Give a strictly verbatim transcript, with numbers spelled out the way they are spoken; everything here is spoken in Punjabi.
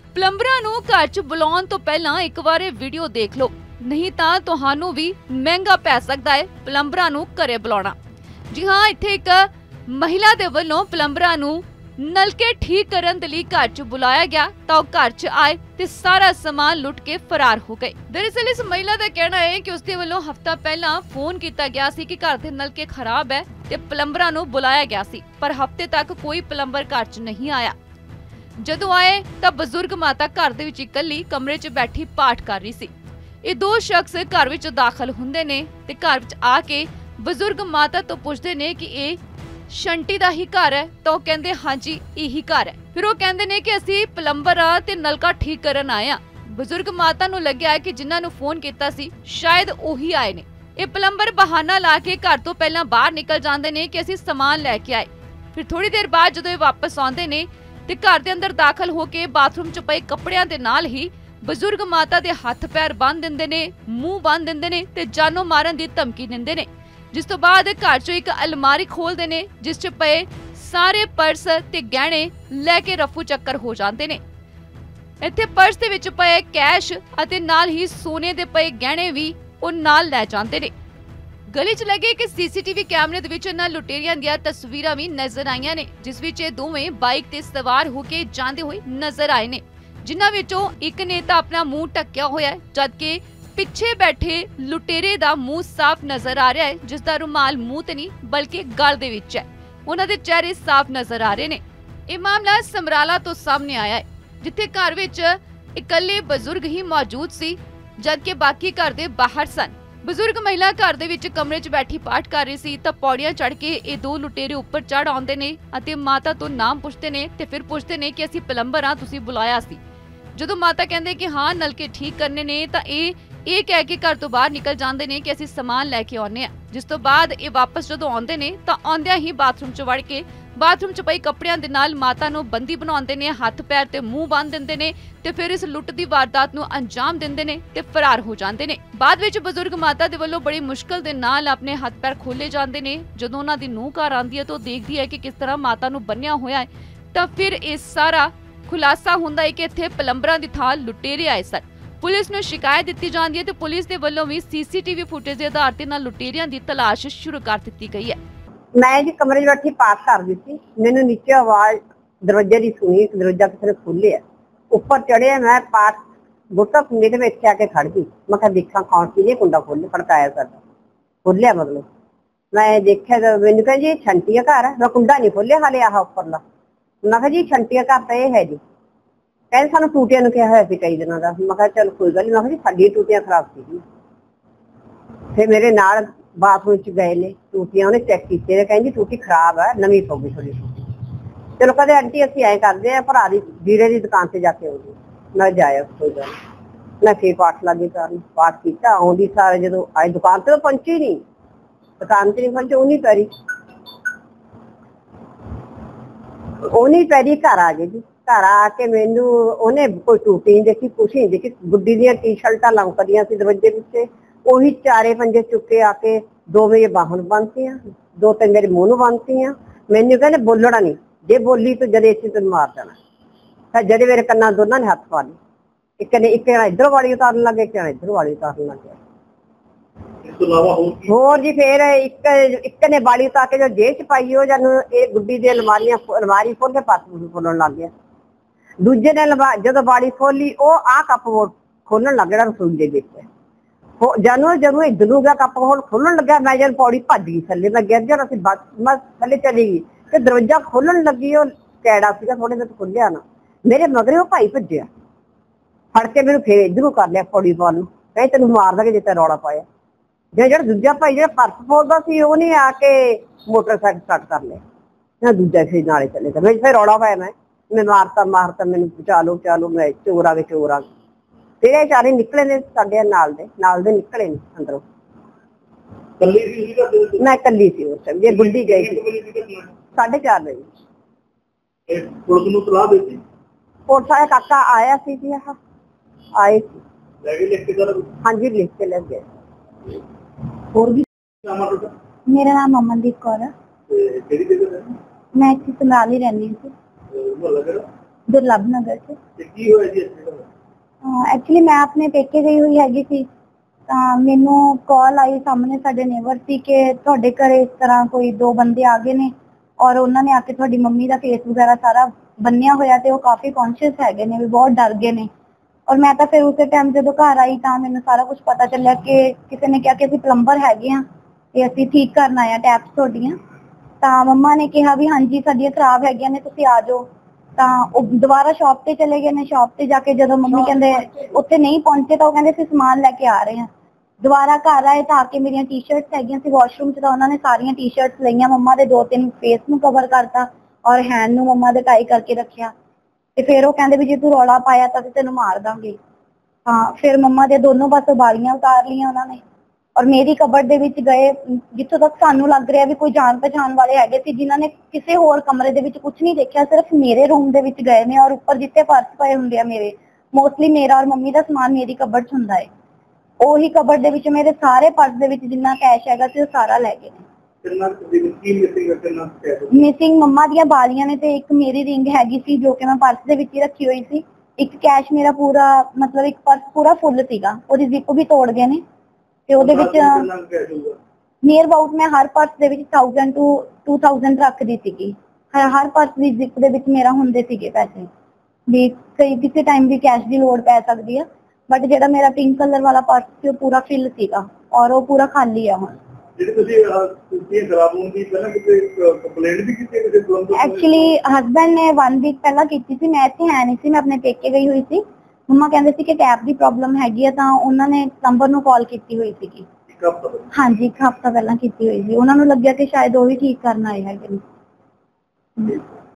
ਪਲੰਬਰਾਂ ਨੂੰ ਘਰ 'ਚ ਬੁਲਾਉਣ ਤੋਂ ਪਹਿਲਾਂ ਇੱਕ ਵਾਰ ਇਹ ਵੀਡੀਓ ਦੇਖ ਲਓ, ਨਹੀਂ ਤਾਂ ਤੁਹਾਨੂੰ ਵੀ ਮਹਿੰਗਾ ਪੈ ਸਕਦਾ ਹੈ ਪਲੰਬਰਾਂ ਨੂੰ ਘਰੇ ਬੁਲਾਉਣਾ। ਜੀ ਹਾਂ, ਇੱਥੇ ਇੱਕ ਮਹਿਲਾ ਦੇ ਵੱਲੋਂ ਪਲੰਬਰਾਂ ਨੂੰ ਨਲਕੇ ਠੀਕ ਕਰਨ ਦੇ ਲਈ ਘਰ 'ਚ ਬੁਲਾਇਆ ਗਿਆ ਤਾਂ ਉਹ ਘਰ 'ਚ ਆਏ ਤੇ ਸਾਰਾ ਸਮਾਨ ਲੁੱਟ ਕੇ ਫਰਾਰ ਹੋ ਗਏ। ਦਰਅਸਲ ਇਸ ਮਹਿਲਾ ਦਾ ਕਹਿਣਾ ਹੈ ਕਿ ਉਸਦੇ ਵੱਲੋਂ ਹਫ਼ਤਾ ਪਹਿਲਾਂ ਫੋਨ ਕੀਤਾ ਗਿਆ ਸੀ ਕਿ ਘਰ ਦੇ ਨਲਕੇ ਖਰਾਬ ਹੈ ਤੇ ਪਲੰਬਰਾਂ ਨੂੰ ਬੁਲਾਇਆ ਗਿਆ ਸੀ, ਪਰ ਹਫ਼ਤੇ ਤੱਕ ਕੋਈ ਪਲੰਬਰ ਘਰ 'ਚ ਨਹੀਂ ਆਇਆ। ਜਦੋਂ ਆਏ ਤਾਂ ਬਜ਼ੁਰਗ ਮਾਤਾ ਘਰ ਦੇ ਵਿੱਚ ਇਕੱਲੀ ਕਮਰੇ 'ਚ ਬੈਠੀ ਪਾਠ ਕਰ ਰਹੀ ਸੀ। ਇਹ ਦੋ ਸ਼ਖਸ ਘਰ ਵਿੱਚ ਦਾਖਲ ਹੁੰਦੇ ਨੇ ਤੇ ਘਰ ਵਿੱਚ ਆ ਕੇ ਬਜ਼ੁਰਗ ਮਾਤਾ ਤੋਂ ਪੁੱਛਦੇ ਨੇ ਕਿ ਇਹ ਸ਼ੰਟੀ ਦਾ ਹੀ ਘਰ ਹੈ ਤਾਂ ਉਹ ਕਹਿੰਦੇ ਹਾਂਜੀ ਇਹੀ ਘਰ ਹੈ। ਫਿਰ ਉਹ ਕਹਿੰਦੇ ਨੇ ਕਿ ਅਸੀਂ ਪਲੰਬਰ ਆ ਤੇ ਨਲਕਾ ਠੀਕ ਕਰਨ ਆਏ ਆ। ਬਜ਼ੁਰਗ ਮਾਤਾ ਨੂੰ ਲੱਗਿਆ ਕਿ ਜਿਨ੍ਹਾਂ ਨੂੰ ਫੋਨ ਕੀਤਾ ਸੀ ਸ਼ਾਇਦ ਉਹੀ ਆਏ ਨੇ। ਇਹ ਪਲੰਬਰ ਬਹਾਨਾ ਲਾ ਕੇ ਘਰ ਤੋਂ ਪਹਿਲਾਂ ਬਾਹਰ ਨਿਕਲ ਜਾਂਦੇ ਨੇ ਕਿ ਅਸੀਂ ਸਮਾਨ ਲੈ ਕੇ ਆਏ। ਫਿਰ ਥੋੜੀ ਦੇਰ ਬਾਅਦ ਜਦੋਂ ਇਹ ਵਾਪਸ ਆਉਂਦੇ ਨੇ ਤੇ ਘਰ ਦੇ ਅੰਦਰ ਦਾਖਲ ਹੋ ਕੇ ਬਾਥਰੂਮ 'ਚ ਪਏ ਕੱਪੜਿਆਂ ਦੇ ਨਾਲ ਹੀ ਬਜ਼ੁਰਗ ਮਾਤਾ ਦੇ ਹੱਥ ਪੈਰ ਬੰਨ੍ਹ ਦਿੰਦੇ ਨੇ, ਮੂੰਹ ਬੰਨ੍ਹ ਦਿੰਦੇ ਨੇ ਤੇ ਜਾਨੋਂ ਮਾਰਨ ਦੀ ਧਮਕੀ ਦਿੰਦੇ ਨੇ। ਜਿਸ ਤੋਂ ਬਾਅਦ ਘਰ 'ਚੋਂ ਇੱਕ ਅਲਮਾਰੀ ਖੋਲਦੇ ਨੇ ਜਿਸ 'ਚ ਪਏ ਸਾਰੇ ਪਰਸ ਤੇ ਗਹਿਣੇ ਲੈ ਕੇ ਰਫੂ ਚੱਕਰ ਹੋ ਜਾਂਦੇ ਨੇ। ਇੱਥੇ ਪਰਸ ਦੇ ਵਿੱਚ ਪਏ ਕੈਸ਼ ਅਤੇ ਨਾਲ ਹੀ ਸੋਨੇ ਦੇ ਪਏ ਗਹਿਣੇ ਵੀ ਉਹ ਨਾਲ ਲੈ ਜਾਂਦੇ ਨੇ। ਗਲੀ 'ਚ ਲੱਗੇ ਕਿ ਸੀਸੀਟੀਵੀ ਕੈਮਰੇ ਦੇ ਵਿੱਚ ਇਹਨਾਂ ਲੁਟੇਰਿਆਂ ਦੀਆਂ ਤਸਵੀਰਾਂ ਵੀ ਨਜ਼ਰ ਆਈਆਂ ਨੇ, ਜਿਸ ਵਿੱਚ ਇਹ ਦੋਵੇਂ ਬਾਈਕ ਤੇ ਸਵਾਰ ਹੋ ਕੇ ਜਾਂਦੇ ਹੋਏ ਨਜ਼ਰ ਆਏ ਨੇ, ਜਿਨ੍ਹਾਂ ਵਿੱਚੋਂ ਇੱਕ ਨੇ ਤਾਂ ਆਪਣਾ ਮੂੰਹ ਢੱਕਿਆ ਹੋਇਆ ਹੈ ਜਦਕਿ ਪਿੱਛੇ ਬੈਠੇ ਲੁਟੇਰੇ ਦਾ ਮੂੰਹ ਸਾਫ਼ ਨਜ਼ਰ ਆ ਰਿਹਾ ਹੈ, ਜਿਸ ਦਾ ਰੁਮਾਲ ਮੂੰਹ ਤੇ ਨਹੀਂ ਬਲਕਿ ਗਲ ਦੇ ਵਿੱਚ ਹੈ। ਉਹਨਾਂ ਦੇ ਚਿਹਰੇ ਸਾਫ਼ ਨਜ਼ਰ ਆ ਰਹੇ ਨੇ। ਇਹ ਮਾਮਲਾ ਸਮਰਾਲਾ ਤੋਂ ਸਾਹਮਣੇ ਆਇਆ ਹੈ, ਜਿੱਥੇ ਘਰ ਵਿੱਚ ਇਕੱਲੇ ਬਜ਼ੁਰਗ ਹੀ ਮੌਜੂਦ ਸੀ ਜਦਕਿ ਬਾਕੀ ਘਰ ਦੇ ਬਾਹਰ ਸਨ। ਬਜ਼ੁਰਗ ਮਹਿਲਾ ਘਰ ਦੇ ਵਿੱਚ ਕਮਰੇ 'ਚ ਬੈਠੀ ਪਾਠ ਕਰ ਰਹੀ ਸੀ ਤਾਂ ਪੌੜੀਆਂ ਚੜ੍ਹ ਕੇ ਇਹ ਦੋ ਲੁਟੇਰੇ ਉੱਪਰ ਚੜ੍ਹ ਆਉਂਦੇ ਨੇ ਅਤੇ ਮਾਤਾ ਤੋਂ ਨਾਮ ਪੁੱਛਦੇ ਨੇ ਤੇ ਫਿਰ ਪੁੱਛਦੇ ਨੇ ਕਿ ਅਸੀਂ ਪਲੰਬਰ ਆ, ਤੁਸੀਂ ਬੁਲਾਇਆ ਸੀ। ਜਦੋਂ ਮਾਤਾ ਕਹਿੰਦੇ ਕਿ ਹਾਂ ਨਲਕੇ ਠੀਕ ਕਰਨੇ ਨੇ ਤਾਂ ਇਹ ਇਹ ਕਹਿ ਕੇ ਘਰ ਤੋਂ ਬਾਹਰ ਨਿਕਲ ਜਾਂਦੇ ਨੇ ਕਿ ਅਸੀਂ ਸਮਾਨ ਲੈ ਕੇ ਆਉਨੇ ਆ। ਜਿਸ ਤੋਂ ਬਾਅਦ ਇਹ ਵਾਪਸ ਜਦੋਂ ਆਉਂਦੇ ਨੇ ਤਾਂ ਆਉਂਦਿਆਂ ਹੀ ਬਾਥਰੂਮ 'ਚ ਵੜ ਕੇ ਬਾਥਰੂਮ 'ਚ ਪਈ ਕੱਪੜਿਆਂ ਦੇ ਨਾਲ ਮਾਤਾ ਨੂੰ ਬੰਦੀ ਬਣਾਉਂਦੇ ਨੇ, ਹੱਥ ਪੈਰ ਤੇ ਮੂੰਹ ਬੰਨ੍ਹ ਦਿੰਦੇ ਨੇ ਤੇ ਫਿਰ ਇਸ ਲੁੱਟ ਦੀ ਵਾਰਦਾਤ ਨੂੰ ਅੰਜਾਮ ਦਿੰਦੇ ਨੇ ਤੇ ਫਰਾਰ ਹੋ ਜਾਂਦੇ ਨੇ। ਬਾਅਦ ਵਿੱਚ ਬਜ਼ੁਰਗ ਮਾਤਾ ਦੇ ਵੱਲੋਂ ਬੜੀ ਮੁਸ਼ਕਲ ਦੇ ਨਾਲ ਆਪਣੇ ਹੱਥ ਪੈਰ ਖੋਲੇ ਜਾਂਦੇ ਨੇ। ਜਦੋਂ ਉਹਨਾਂ ਦੀ ਨੂੰਹ ਘਰ ਆਉਂਦੀ ਹੈ ਤਾਂ ਉਹ ਦੇਖਦੀ ਹੈ ਕਿ ਕਿਸ ਤਰ੍ਹਾਂ ਮਾਤਾ ਨੂੰ ਬੰਨਿਆ ਹੋਇਆ ਹੈ ਤਾਂ ਫਿਰ ਇਹ ਸਾਰਾ ਖੁਲਾਸਾ ਹੁੰਦਾ ਹੈ ਕਿ ਇੱਥੇ ਪਲੰਬਰਾਂ ਦੀ ਥਾਂ ਲੁਟੇਰੇ ਆਏ ਸਨ। ਪੁਲਿਸ ਨੂੰ ਸ਼ਿਕਾਇਤ ਦਿੱਤੀ ਜਾਂਦੀ ਹੈ ਤੇ ਪੁਲਿਸ ਦੇ ਵੱਲੋਂ ਵੀ ਸੀਸੀਟੀਵੀ ਫੁਟੇਜ ਦੇ ਆਧਾਰ ਤੇ ਨਾਲ ਲੁਟੇਰਿਆਂ ਦੀ ਤਲਾਸ਼ ਸ਼ੁਰੂ ਕਰ ਦਿੱਤੀ ਗਈ ਹੈ। ਮੈਂ ਜੀ ਕਮਰੇ 'ਚ ਬੈਠੀ ਪਾਠ ਕਰਦੀ ਸੀ, ਮੈਨੂੰ ਨੀਚੇ ਆਵਾਜ਼ ਦਰਵਾਜ਼ੇ ਦੀ ਸੁਣੀ, ਦਰਵਾਜ਼ਾ ਕਿਸੇ ਨੇ ਖੋਲ੍ਹਿਆ। ਉੱਪਰ ਚੜ੍ਹਿਆ, ਮੈਂ ਪਾਠ ਬੁੱਟਾ ਕੁੰਡੇ ਦੇ ਵਿੱਚ ਆ ਕੇ ਖੜ ਗਈ। ਮੈਂ ਕਿਹਾ ਦੇਖਾਂ ਕੌਣ ਸੀ, ਇਹ ਕੁੰਡਾ ਖੋਲ੍ਹ ਖੜਕਾਇਆ ਸਾਡਾ ਖੋਲ੍ਹਿਆ। ਮਤਲਬ ਮੈਂ ਦੇਖਿਆ ਤਾਂ ਮੈਨੂੰ ਕਹਿੰਦੀ ਇਹ ਛੰਟੀਆ ਘਰ ਹੈ। ਮੈਂ ਕੁੰਡਾ ਨਹੀਂ ਖੋਲ੍ਹਿਆ ਹਾਲੇ ਆਹ ਉੱਪਰਲਾ। ਮੈਂ ਕਿਹਾ ਜੀ ਛੰਟੀਆ ਘਰ ਤਾਂ ਇਹ ਹੈ ਜੀ। ਕਹਿੰਦੇ ਸਾਨੂੰ ਟੂਟੀਆਂ ਨੂੰ ਕਿਹਾ ਹੋਇਆ ਸੀ ਕਈ ਦਿਨਾਂ ਦਾ। ਮੈਂ ਕਿਹਾ ਚੱਲ ਕੋਈ ਗੱਲ ਨਹੀਂ। ਮੈਂ ਕਿਹਾ ਜੀ ਸਾਡੀਆਂ ਟੂਟੀਆਂ ਖਰਾਬ ਸੀਗੀਆਂ। ਫਿਰ ਮੇਰੇ ਨਾਲ ਬਾਥਰੂਮ 'ਚ ਗਏ ਨੇ, ਟੂਟੀਆਂ ਉਹਨੇ ਚੈੱਕ ਕੀਤੇ ਨੇ, ਕਹਿੰਦੀ ਟੂਟੀ ਖਰਾਬ ਹੈ, ਨਵੀਂ ਪਊਗੀ ਤੁਹਾਡੀ ਟੂਟੀ। ਚਲੋ ਕਹਿੰਦੇ ਆਂਟੀ ਅਸੀਂ ਐਂ ਕਰਦੇ ਹਾਂ, ਭਰਾ ਦੀ ਵੀਰੇ ਦੀ ਦੁਕਾਨ ਤੇ ਜਾ ਕੇ ਆਉਂਗੀ। ਮੈਂ ਜਾਇਆ ਕੋਈ ਗੱਲ। ਮੈਂ ਫਿਰ ਪਾਠ ਲੱਗੀ ਕਰਨ, ਪਾਠ ਕੀਤਾ। ਆਉਂਦੀ ਸਾਰੇ ਜਦੋਂ ਆਏ ਦੁਕਾਨ ਤੇ ਉਹ ਪਹੁੰਚੀ ਨਹੀਂ, ਦੁਕਾਨ ਤੇ ਨਹੀਂ ਪਹੁੰਚੀ। ਉਹਨੀ ਪੈਰੀ ਉਹਨੀ ਪੈਰੀ ਘਰ ਆ ਗਏ ਜੀ। ਘਰ ਆ ਕੇ ਮੈਨੂੰ ਉਹਨੇ ਕੋਈ ਟੂਟੀ ਨਹੀਂ ਦੇਖੀ, ਕੁਛ ਨਹੀਂ ਦੇਖੀ। ਗੁੱਡੀ ਦੀਆਂ ਟੀ ਸ਼ਰਟਾਂ ਲੰਕਦੀਆਂ ਸੀ ਦਰਵਾਜ਼ੇ ਪਿੱਛੇ, ਉਹੀ ਚਾਰੇ ਪੰਜੇ ਚੁੱਕੇ ਆ ਕੇ ਦੋ ਮੇਰੇ ਬਾਹਾਂ ਨੂੰ ਬੰਨ੍ਹਤੀਆਂ, ਦੋ ਤਿੰਨ ਮੇਰੇ ਮੂੰਹ ਨੂੰ ਬੰਨ੍ਹਤੀਆਂ। ਮੈਨੂੰ ਕਹਿੰਦੇ ਬੋਲਣਾ ਨਹੀਂ, ਜੇ ਬੋਲੀ ਤਾਂ ਜਦੇ ਇੱਥੇ ਤੈਨੂੰ ਮਾਰ ਦੇਣਾ। ਫਿਰ ਜਦੇ ਮੇਰੇ ਕੰਨਾਂ ਦੋਨਾਂ ਨੇ ਹੱਥ ਪਾ ਲਏ। ਇੱਕ ਨੇ ਇੱਕ ਜਣਾ ਇੱਧਰੋਂ ਵਾਲੀ ਉਤਾਰਨ ਲੱਗੇ, ਇੱਕ ਜਣਾ ਇੱਧਰੋਂ ਵਾਲੀ ਉਤਾਰਨ ਲੱਗਿਆ। ਹੋਰ ਜੀ ਫਿਰ ਇੱਕ ਇੱਕ ਨੇ ਬਾਲੀ ਉਤਾਰ ਕੇ ਜੋ ਜੇਬ 'ਚ ਪਾਈ, ਉਹ ਜਾਨੂੰ ਇਹ ਗੁੱਡੀ ਦੀਆਂ ਅਲਮਾਰੀਆਂ ਅਲਮਾਰੀ ਖੋਲ ਕੇ ਪੱਤ ਖੋਲਣ ਲੱਗ ਗਿਆ। ਦੂਜੇ ਨੇ ਜਦੋਂ ਬਾੜੀ ਖੋਲੀ, ਉਹ ਆਹ ਕੱਪ ਖੋਲਣ ਲੱਗ ਗਿਆ ਰਸੋਈ ਦੇ ਵਿੱਚ। ਜਾਨੂੰ ਜਦੋਂ ਇੱਧਰੋਂ ਗਿਆ ਕੱਪ ਹੋਲ ਖੋਲਣ ਲੱਗਿਆ, ਮੈਂ ਜਦ ਪੌੜੀ ਭੱਜ ਗਈ ਥੱਲੇ। ਮੈਂ ਗਿਰ ਜਾਣਾ ਸੀ, ਬਸ ਮੈਂ ਥੱਲੇ ਚਲੀ ਗਈ ਤੇ ਦਰਵਾਜ਼ਾ ਖੋਲਣ ਲੱਗੀ। ਉਹ ਕੈੜਾ ਸੀਗਾ ਥੋੜੇ ਜਿਹਾ, ਖੁੱਲਿਆ ਨਾ। ਮੇਰੇ ਮਗਰੇ ਉਹ ਭਾਈ ਭੱਜਿਆ, ਫੜ ਕੇ ਮੈਨੂੰ ਫਿਰ ਇੱਧਰੋਂ ਕਰ ਲਿਆ ਪੌੜੀ ਪਾਉਣ ਨੂੰ। ਕਹਿੰਦੇ ਤੈਨੂੰ ਮਾਰ ਦਾਂਗੇ ਜੇ ਤੈਂ ਰੌਲਾ ਪਾਇਆ। ਜੇ ਜਿਹੜਾ ਦੂਜਾ ਭਾਈ ਜਿਹੜਾ ਪਰਸ ਫੋਲਦਾ ਸੀ, ਉਹਨੇ ਆ ਕੇ ਮੋਟਰਸਾਈਕਲ ਸਟਾਰਟ ਕਰ ਲਿਆ। ਮੈਂ ਦੂਜਾ ਫਿਰ ਨਾਲੇ ਚਲੇ ਗਿਆ। ਮੈਂ ਫਿਰ ਰੌਲਾ ਪਾਇਆ, ਮੈਂ ਮੈਂ ਮਾਰਤਾ ਮਾਰਤਾ ਮੈਨੂੰ ਬਚਾ ਲਓ ਬਚਾ ਲਓ, ਮੈਂ ਚੋਰ ਆ ਗਏ ਚੋਰ ਆ ਗਏ। ਫਿਰ ਇਹ ਚਾਰੇ ਨਿਕਲੇ ਨੇ ਸਾਡੇ ਨਾਲ ਦੇ ਨਾਲ ਦੇ ਨਿਕਲੇ ਨੇ ਅੰਦਰੋਂ। ਮੈਂ ਇਕੱਲੀ ਸੀ ਉਸ ਟਾਈਮ। ਜੇ ਗੁੱਡੀ ਗਈ ਸੀ ਸਾਢੇ ਚਾਰ ਵਜੇ। ਪੁਲਿਸ ਨੂੰ ਸਲਾਹ ਦਿੱਤੀ? ਪੁਲਿਸ ਵਾਲਾ ਕਾਕਾ ਆਇਆ ਸੀ ਜੀ, ਆਹ ਆਏ ਸੀ। ਹਾਂਜੀ ਲਿਖ ਕੇ ਲੈ ਗਏ। ਹੋਰ ਵੀ ਮੇਰਾ ਨਾਮ ਅਮਨਦੀਪ ਕੌਰ ਹੈ। ਮੈਂ ਇੱਥੇ ਸਮਰਾਲ ਹੀ ਰਹਿੰਦੀ ਸੀ। ਦੁਰਲਭ ਨਗਰ ਚ। ਤੇ ਕੀ ਹੋਇਆ ਜੀ ਐਕਸੀਡੈਂਟ? ਐਕਚੁਅਲੀ ਮੈਂ ਆਪਣੇ ਪੇਕੇ ਗਈ ਹੋਈ ਹੈਗੀ ਸੀ ਤਾਂ ਮੈਨੂੰ ਕਾਲ ਆਈ, ਸਾਹਮਣੇ ਸਾਡੇ ਨੇਬਰ ਸੀ ਕਿ ਤੁਹਾਡੇ ਘਰੇ ਇਸ ਤਰ੍ਹਾਂ ਕੋਈ ਦੋ ਬੰਦੇ ਆ ਗਏ ਨੇ ਔਰ ਉਹਨਾਂ ਨੇ ਆ ਕੇ ਤੁਹਾਡੀ ਮੰਮੀ ਦਾ ਫੇਸ ਵਗੈਰਾ ਸਾਰਾ ਬੰਨਿਆ ਹੋਇਆ ਤੇ ਉਹ ਕਾਫੀ ਕੌਨਸ਼ੀਅਸ ਹੈਗੇ ਨੇ, ਵੀ ਬਹੁਤ ਡਰ ਗਏ ਨੇ। ਔਰ ਮੈਂ ਤਾਂ ਫਿਰ ਉਸੇ ਟਾਈਮ ਜਦੋਂ ਘਰ ਆਈ ਤਾਂ ਮੈਨੂੰ ਸਾਰਾ ਕੁਝ ਪਤਾ ਚੱਲਿਆ ਕਿ ਕਿਸੇ ਨੇ ਕਿਹਾ ਕਿ ਅਸੀਂ ਪਲੰਬਰ ਹੈਗੇ ਆ ਤੇ ਅਸੀਂ ਠੀਕ ਕਰਨ ਆਏ ਆ ਟੈਪਸ ਤੁਹਾਡੀਆਂ। ਤਾਂ ਮੰਮਾ ਨੇ ਕਿਹਾ ਵੀ ਹਾਂਜੀ ਸਾਡੀਆਂ ਖਰਾਬ ਹੈਗੀਆਂ ਨੇ, ਤੁਸੀਂ ਆ ਜਾਓ। ਤਾਂ ਉਹ ਦੁਬਾਰਾ ਸ਼ਾਪ ਤੇ ਚਲੇ ਗਏ ਨੇ। ਸ਼ਾਪ ਤੇ ਜਾ ਕੇ ਜਦੋਂ ਮੰਮੀ ਕਹਿੰਦੇ ਉੱਥੇ ਨਹੀਂ ਪਹੁੰਚੇ ਤਾਂ ਉਹ ਕਹਿੰਦੇ ਅਸੀਂ ਸਮਾਨ ਲੈ ਕੇ ਆ ਰਹੇ ਹਾਂ। ਦੁਬਾਰਾ ਘਰ ਆਏ ਤਾਂ ਆ ਕੇ ਮੇਰੀਆਂ ਟੀ-ਸ਼ਰਟਸ ਹੈਗੀਆਂ ਸੀ ਵਾਸ਼ਰੂਮ 'ਚ, ਤਾਂ ਉਹਨਾਂ ਨੇ ਸਾਰੀਆਂ ਟੀ-ਸ਼ਰਟਸ ਲਈਆਂ, ਮੰਮਾ ਦੇ ਦੋ ਤਿੰਨ ਫੇਸ ਨੂੰ ਕਵਰ ਕਰਤਾ ਔਰ ਹੈਂਡ ਨੂੰ ਮੰਮਾ ਦੇ ਟਾਈ ਕਰਕੇ ਰੱਖਿਆ। ਤੇ ਫਿਰ ਉਹ ਕਹਿੰਦੇ ਵੀ ਜੇ ਤੂੰ ਰੌਲਾ ਪਾਇਆ ਤਾਂ ਅਸੀਂ ਤੈਨੂੰ ਮਾਰ ਦਾਂਗੇ। ਹਾਂ, ਫਿਰ ਮੰਮਾ ਦੇ ਦੋਨੋਂ ਪਾਸੋਂ ਬਾਲੀਆਂ ਉਤਾਰ ਲਈਆਂ ਉਹਨਾਂ ਨੇ ਔਰ ਮੇਰੀ ਕਬਰ ਦੇ ਵਿੱਚ ਗਏ, ਜਿੱਥੋਂ ਤੱਕ ਸਾਨੂੰ ਲੱਗ ਰਿਹਾ ਵੀ ਕੋਈ ਜਾਣ ਪਛਾਣ ਵਾਲੇ ਹੈਗੇ ਸੀ ਜਿਨ੍ਹਾਂ ਨੇ ਕਿਸੇ ਹੋਰ ਕਮਰੇ ਦੇ ਵਿੱਚ ਕੁਝ ਨਹੀਂ ਦੇਖਿਆ, ਸਿਰਫ ਮੇਰੇ ਰੂਮ ਦੇ ਵਿੱਚ ਗਏ ਨੇ ਔਰ ਉੱਪਰ ਜਿੱਥੇ ਪਰਸ ਪਏ ਹੁੰਦੇ ਆ ਮੇਰੇ, ਮੋਸਟਲੀ ਮੇਰਾ ਔਰ ਮੰਮੀ ਦਾ ਸਮਾਨ ਮੇਰੀ ਕਬਰ 'ਚ ਹੁੰਦਾ ਹੈ, ਉਹੀ ਕਬਰ ਦੇ ਵਿੱਚ ਮੇਰੇ ਸਾਰੇ ਪਰਸ ਦੇ ਵਿੱਚ ਜਿੰਨਾ ਕੈਸ਼ ਹੈਗਾ ਸੀ ਉਹ ਸਾਰਾ ਲੈ ਗਏ ਨੇ। ਮਿਸਿੰਗ ਮੰਮਾ ਦੀਆਂ ਬਾਲੀਆਂ ਨੇ ਤੇ ਇੱਕ ਮੇਰੀ ਰਿੰਗ ਹੈਗੀ ਸੀ ਜੋ ਕਿ ਮੈਂ ਪਰਸ ਦੇ ਵਿੱਚ ਹੀ ਰੱਖੀ ਹੋਈ ਸੀ। ਇੱਕ ਕੈਸ਼ ਮੇਰਾ ਪੂਰਾ ਮਤਲਬ ਇੱਕ ਪਰਸ ਪੂਰਾ ਫੁੱਲ ਸੀਗਾ, ਉਹਦੀ ਜ਼ਿਪ ਵੀ ਤੋੜ ਗਏ ਨੇ ਤੇ ਉਹਦੇ ਵਿੱਚ ਨੀਅਰ ਅਬਾਊਟ ਮੈਂ ਹਰ ਪਰਸ ਦੇ ਵਿੱਚ ਥਾਊਜ਼ੈਂਡ ਟੂ ਟੂ ਥਾਊਜ਼ੈਂਡ ਰੱਖਦੀ ਸੀਗੀ। ਹਰ ਹਰ ਪਰਸ ਦੀ ਜ਼ਿਪ ਦੇ ਵਿੱਚ ਮੇਰਾ ਹੁੰਦੇ ਸੀਗੇ ਪੈਸੇ, ਵੀ ਕਈ ਕਿਸੇ ਟਾਈਮ ਵੀ ਕੈਸ਼ ਦੀ ਲੋੜ ਪੈ ਸਕਦੀ ਆ। ਬਟ ਜਿਹੜਾ ਮੇਰਾ ਪਿੰਕ ਕਲਰ ਵਾਲਾ ਪਰਸ ਸੀ ਉਹ ਪੂਰਾ ਫਿਲ ਸੀਗਾ ਔਰ ਉਹ ਪੂਰਾ ਖਾਲੀ ਆ ਹੁਣ। ਐਕਚੁਅਲੀ ਹਸਬੈਂਡ ਨੇ ਵਨ ਵੀਕ ਪਹਿਲਾਂ ਕੀਤੀ ਸੀ, ਮੈਂ ਇੱਥੇ ਹੈ ਨਹੀਂ ਸੀ, ਮੈਂ ਆਪਣੇ ਪੇਕੇ ਗਈ ਹੋਈ ਸੀ। ਮੰਮਾ ਕਹਿੰਦੇ ਸੀ ਕਿ ਟੈਪ ਦੀ ਪ੍ਰੋਬਲਮ ਹੈਗੀ ਆ ਤਾਂ ਉਹਨਾਂ ਨੇ ਪਲੰਬਰ ਨੂੰ ਕਾਲ ਕੀਤੀ ਹੋਈ ਸੀਗੀ। ਹਾਂਜੀ, ਇੱਕ ਹਫ਼ਤਾ ਪਹਿਲਾਂ ਕੀਤੀ ਹੋਈ ਸੀ। ਉਹਨਾਂ ਨੂੰ ਲੱਗਿਆ ਕਿ ਸ਼ਾਇਦ ਉਹ ਵੀ ਠੀਕ ਕਰਨ ਆਏ ਹੈਗੇ ਨੇ।